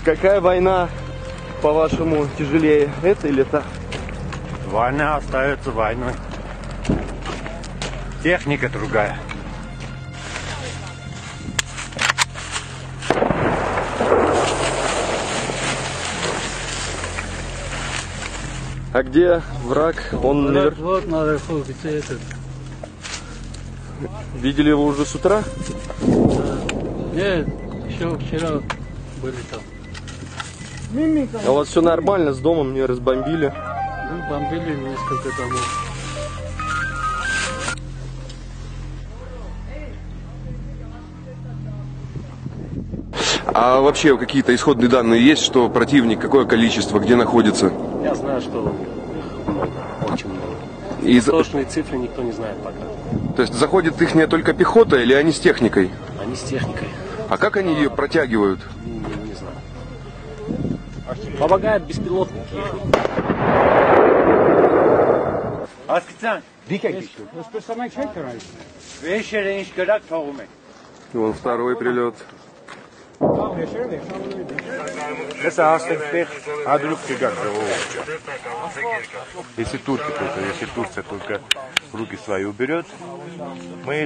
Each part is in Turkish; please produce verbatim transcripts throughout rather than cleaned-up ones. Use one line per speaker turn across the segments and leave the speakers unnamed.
Какая война, по-вашему, тяжелее, это или та?
Война остается войной. Техника другая.
А где враг? Он
Враг,
навер...
вот наверху, где этот.
Видели его уже с утра?
Да. Нет, еще вчера были там.
А у вас все нормально, с домом не разбомбили?
Ну, бомбили несколько домов.
А вообще какие-то исходные данные есть, что противник, какое количество, где находится?
Я знаю, что их много, очень много.
И...
Точные цифры никто не знает пока.
То есть заходит их не только пехота или они с техникой?
Они с техникой.
А как они ее протягивают?
Не, не знаю. Помогают беспилотники.
Вон второй прилет.
Если турки только, если Турция только в руки свои уберет, мы их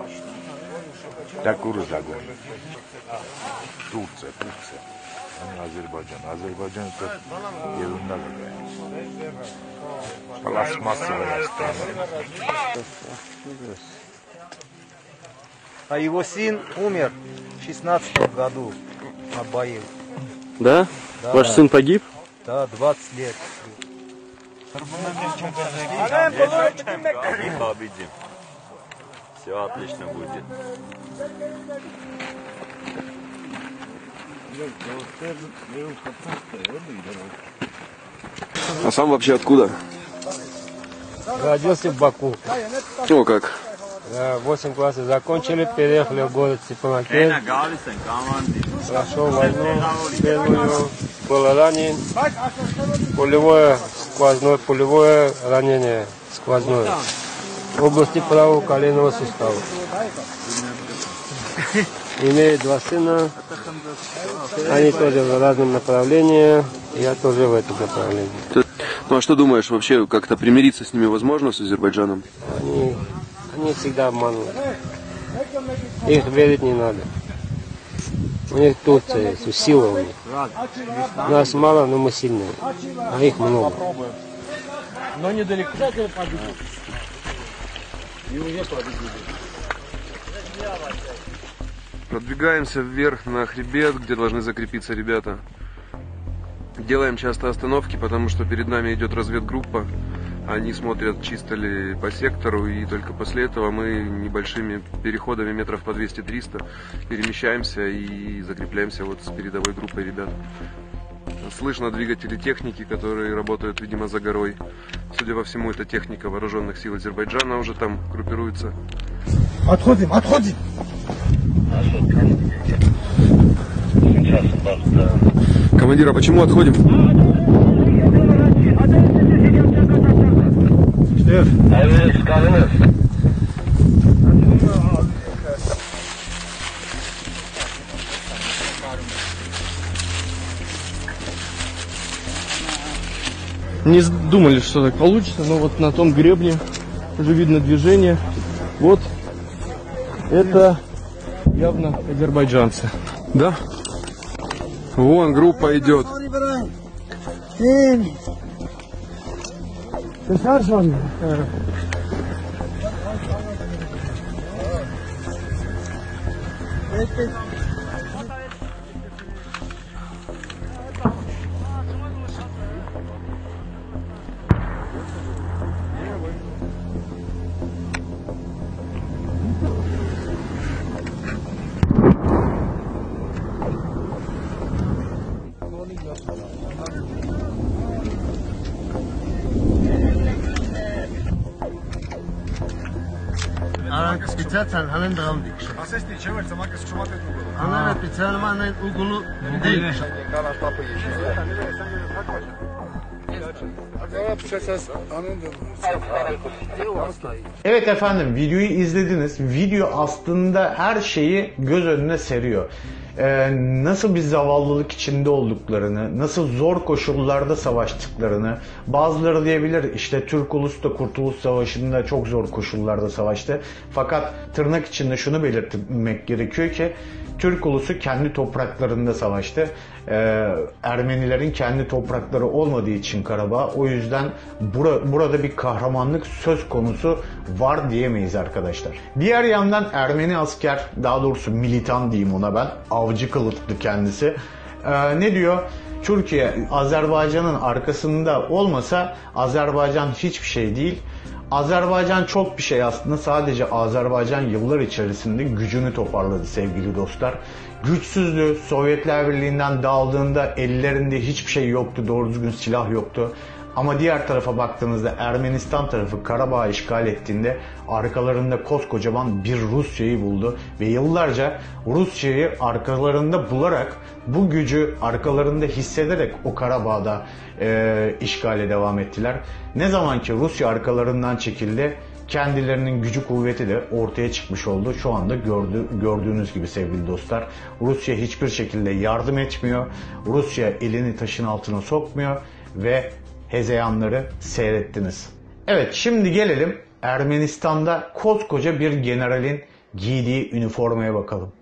так уру загоним. Турция, Турция. Азербайджан. Азербайджан это ерунда какая. Пластмассовая страна.
А его сын умер в шестнадцатом году на бою.
Да?
Да.
Ваш сын погиб?
Да, двадцать лет.
Победим. Все отлично будет.
А сам вообще откуда?
Родился в Баку.
О, как?
восемь классов закончили, переехали в город Степанакерт. Прошел войну первую, был ранен. Пулевое, сквозное, пулевое ранение, сквозное. В области правого коленного сустава. Имею два сына. Они тоже в разном направлении. Я тоже в этом направлении.
Ну а что думаешь, вообще как-то примириться с ними возможно, с Азербайджаном?
Они, они всегда обманывают. Их верить не надо. У них Турция есть, сила у них. Нас мало, но мы сильные. А их много.
Но недалеко.
Продвигаемся вверх на хребет, где должны закрепиться ребята. Делаем часто остановки, потому что перед нами идет разведгруппа. Они смотрят, чисто ли по сектору, и только после этого мы небольшими переходами метров по двести-триста перемещаемся и закрепляемся вот с передовой группой ребят. Слышно двигатели техники, которые работают, видимо, за горой. Судя по всему, это техника вооруженных сил Азербайджана уже там группируется.
Отходим, отходим!
Командир, а почему отходим? Не думали, что так получится, но вот на том гребне уже видно движение. Вот это явно азербайджанцы. Да? Вон группа идет.
Специально ханен драм дикш.
Асести чевер самакас шуматет угол.
Ханен специально манен угулу дикш.
Evet efendim, videoyu izlediniz. Video aslında her şeyi göz önüne seriyor. Ee, nasıl bir zavallılık içinde olduklarını, nasıl zor koşullarda savaştıklarını, bazıları diyebilir işte Türk ulusu da Kurtuluş Savaşı'nda çok zor koşullarda savaştı. Fakat tırnak içinde şunu belirtmek gerekiyor ki Türk ulusu kendi topraklarında savaştı. Ee, Ermenilerin kendi toprakları olmadığı için Karabağ, o yüzden bura, burada bir kahramanlık söz konusu var diyemeyiz arkadaşlar. Diğer yandan Ermeni asker, daha doğrusu militan diyeyim ona ben, avcı kılıklı kendisi. Ee, ne diyor? Türkiye Azerbaycan'ın arkasında olmasa Azerbaycan hiçbir şey değil. Azerbaycan çok bir şey aslında, sadece Azerbaycan yıllar içerisinde gücünü toparladı sevgili dostlar. Güçsüzdü, Sovyetler Birliği'nden dağıldığında ellerinde hiçbir şey yoktu, doğru düzgün silah yoktu. Ama diğer tarafa baktığınızda Ermenistan tarafı Karabağ'ı işgal ettiğinde arkalarında koskocaman bir Rusya'yı buldu. Ve yıllarca Rusya'yı arkalarında bularak, bu gücü arkalarında hissederek o Karabağ'da e, işgale devam ettiler. Ne zaman ki Rusya arkalarından çekildi, kendilerinin gücü kuvveti de ortaya çıkmış oldu. Şu anda gördü, gördüğünüz gibi sevgili dostlar, Rusya hiçbir şekilde yardım etmiyor. Rusya elini taşın altına sokmuyor ve hezeyanları seyrettiniz. Evet, şimdi gelelim Ermenistan'da koskoca bir generalin giydiği üniformaya bakalım.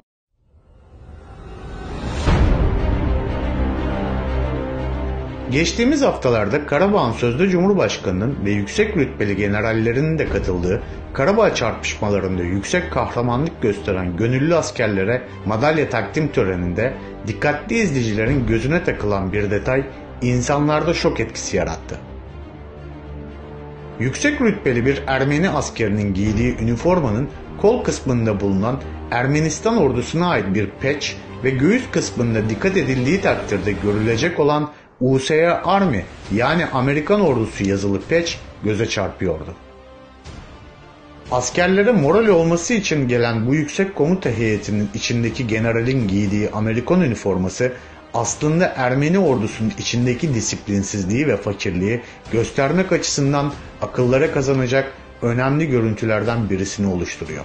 Geçtiğimiz haftalarda Karabağ'ın sözde Cumhurbaşkanı'nın ve yüksek rütbeli generallerinin de katıldığı Karabağ çarpışmalarında yüksek kahramanlık gösteren gönüllü askerlere madalya takdim töreninde dikkatli izleyicilerin gözüne takılan bir detay insanlarda şok etkisi yarattı. Yüksek rütbeli bir Ermeni askerinin giydiği üniformanın kol kısmında bulunan Ermenistan ordusuna ait bir peç ve göğüs kısmında dikkat edildiği takdirde görülecek olan U S A Army yani Amerikan ordusu yazılı peç göze çarpıyordu. Askerlere moral olması için gelen bu yüksek komuta heyetinin içindeki generalin giydiği Amerikan üniforması aslında Ermeni ordusunun içindeki disiplinsizliği ve fakirliği göstermek açısından akıllara kazanacak önemli görüntülerden birisini oluşturuyor.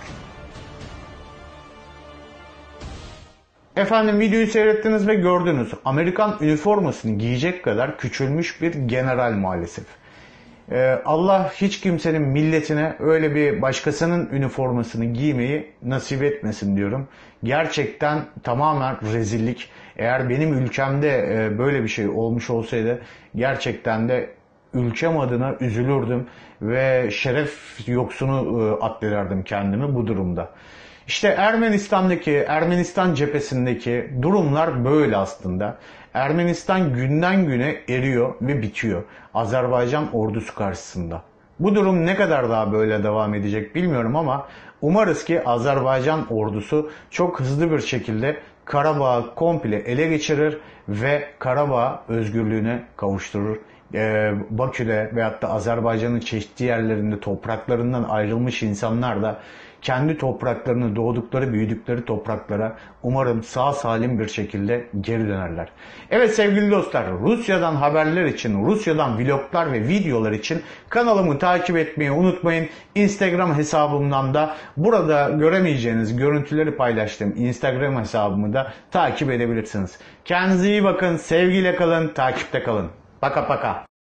Efendim, videoyu seyrettiniz ve gördünüz. Amerikan üniformasını giyecek kadar küçülmüş bir general maalesef. Ee, Allah hiç kimsenin milletine öyle bir başkasının üniformasını giymeyi nasip etmesin diyorum. Gerçekten tamamen rezillik. Eğer benim ülkemde e, böyle bir şey olmuş olsaydı gerçekten de ülkem adına üzülürdüm ve şeref yoksunu e, addederdim kendimi bu durumda. İşte Ermenistan'daki, Ermenistan cephesindeki durumlar böyle aslında. Ermenistan günden güne eriyor ve bitiyor Azerbaycan ordusu karşısında. Bu durum ne kadar daha böyle devam edecek bilmiyorum ama umarız ki Azerbaycan ordusu çok hızlı bir şekilde Karabağ'ı komple ele geçirir ve Karabağ özgürlüğüne kavuşturur. Ee, Bakü'de veyahut da Azerbaycan'ın çeşitli yerlerinde topraklarından ayrılmış insanlar da kendi topraklarını, doğdukları, büyüdükleri topraklara umarım sağ salim bir şekilde geri dönerler. Evet sevgili dostlar, Rusya'dan haberler için, Rusya'dan vloglar ve videolar için kanalımı takip etmeyi unutmayın. Instagram hesabımdan da burada göremeyeceğiniz görüntüleri paylaştığım Instagram hesabımı da takip edebilirsiniz. Kendinize iyi bakın, sevgiyle kalın, takipte kalın. Paka paka.